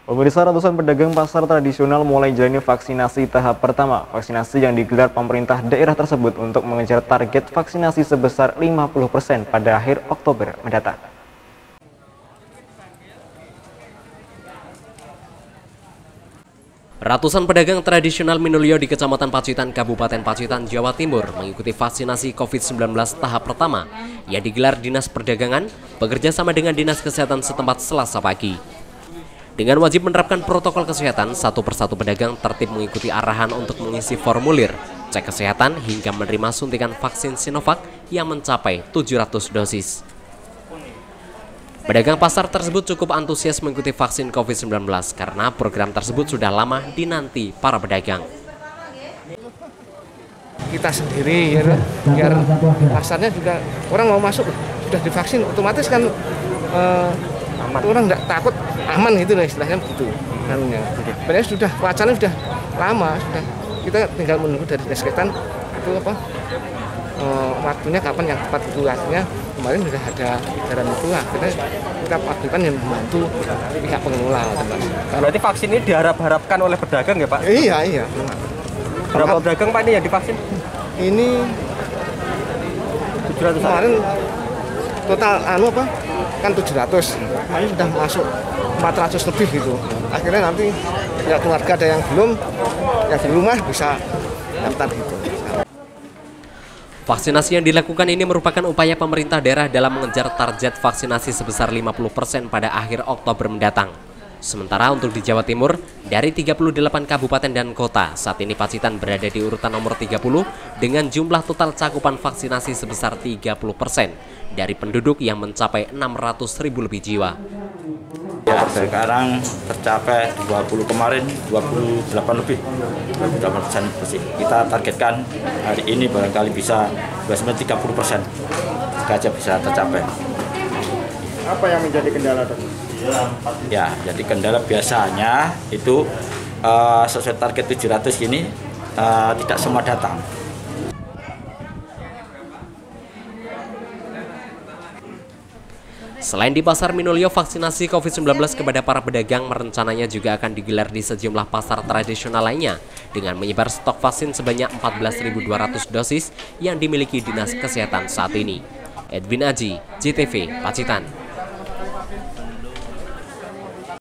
Pemirsa, ratusan pedagang pasar tradisional mulai jalani vaksinasi tahap pertama. Vaksinasi yang digelar pemerintah daerah tersebut untuk mengejar target vaksinasi sebesar 50% pada akhir Oktober mendatang. Ratusan pedagang tradisional Minulio di Kecamatan Pacitan, Kabupaten Pacitan, Jawa Timur mengikuti vaksinasi COVID-19 tahap pertama yang digelar Dinas Perdagangan bekerja sama dengan Dinas Kesehatan setempat Selasa pagi. Dengan wajib menerapkan protokol kesehatan, satu persatu pedagang tertib mengikuti arahan untuk mengisi formulir, cek kesehatan hingga menerima suntikan vaksin Sinovac yang mencapai 700 dosis. Pedagang pasar tersebut cukup antusias mengikuti vaksin COVID-19 karena program tersebut sudah lama dinanti para pedagang. Kita sendiri biar pasarnya juga orang mau masuk sudah divaksin, otomatis kan orang tidak takut, aman gitu lah istilahnya begitu. Sebenarnya sudah wacana sudah lama, sudah kita tinggal menunggu dari kesehatan itu waktunya kapan yang tepat itu. Artinya kemarin sudah ada edaran itu, akhirnya kita pastikan yang membantu pihak pengelola. Berarti vaksin ini diharap-harapkan oleh pedagang ya Pak? Iya. Berapa pedagang Pak ini yang divaksin? Ini 700 kemarin total kan 700, kemarin sudah masuk 400 lebih gitu. Akhirnya nanti ya keluarga ada yang belum, yang di rumah bisa daftar gitu. Vaksinasi yang dilakukan ini merupakan upaya pemerintah daerah dalam mengejar target vaksinasi sebesar 50% pada akhir Oktober mendatang. Sementara untuk di Jawa Timur, dari 38 kabupaten dan kota, saat ini Pacitan berada di urutan nomor 30 dengan jumlah total cakupan vaksinasi sebesar 30% dari penduduk yang mencapai 600.000 lebih jiwa. Ya, sekarang tercapai 20 kemarin 28 lebih, 28% bersih. Kita targetkan hari ini barangkali bisa 30%, aja bisa tercapai. Apa yang menjadi kendala tadi? Ya, jadi kendala biasanya itu sesuai target 700 ini tidak semua datang. Selain di Pasar Minulio, vaksinasi COVID-19 kepada para pedagang rencananya juga akan digelar di sejumlah pasar tradisional lainnya dengan menyebar stok vaksin sebanyak 14.200 dosis yang dimiliki Dinas Kesehatan saat ini. Edwin Aji, JTV, Pacitan.